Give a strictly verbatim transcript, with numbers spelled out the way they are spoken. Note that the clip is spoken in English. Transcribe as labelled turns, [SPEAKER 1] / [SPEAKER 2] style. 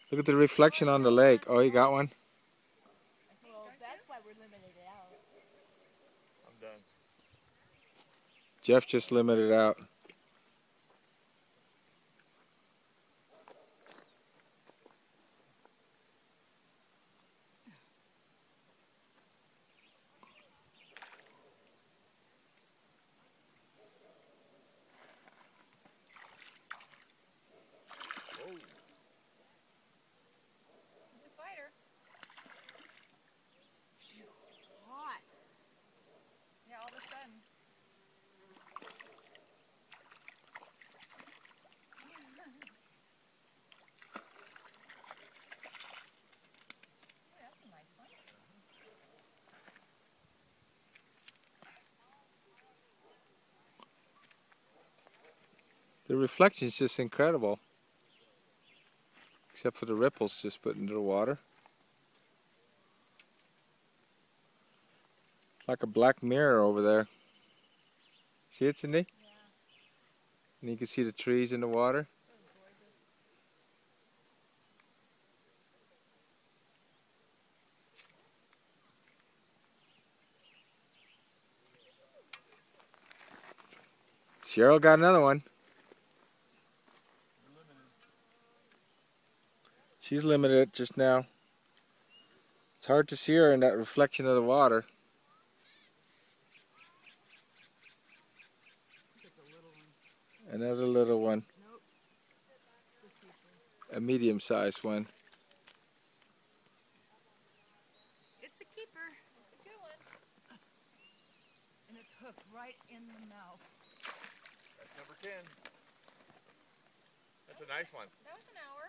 [SPEAKER 1] Look at the reflection on the lake. Oh, you got one?
[SPEAKER 2] Well, that's why we're limited out.
[SPEAKER 3] I'm done.
[SPEAKER 1] Jeff just limited out.
[SPEAKER 3] Whoa.
[SPEAKER 2] He's a fighter. Phew, it's hot. Yeah, all of a sudden. Oh, that's a nice one.
[SPEAKER 1] The reflection's just incredible. Except for the ripples just put into the water. Like a black mirror over there. See it, Cindy?
[SPEAKER 2] Yeah.
[SPEAKER 1] And you can see the trees in the water.
[SPEAKER 2] So gorgeous.
[SPEAKER 1] Cheryl got another one. She's limited just now. It's hard to see her in that reflection of the water.
[SPEAKER 2] It's a little one.
[SPEAKER 1] Another little one.
[SPEAKER 2] Nope. It's a keeper.
[SPEAKER 1] A medium-sized one.
[SPEAKER 2] It's a keeper. It's a good one. And it's hooked right in the mouth.
[SPEAKER 3] That's number ten. That's a nice one.
[SPEAKER 2] That was an hour.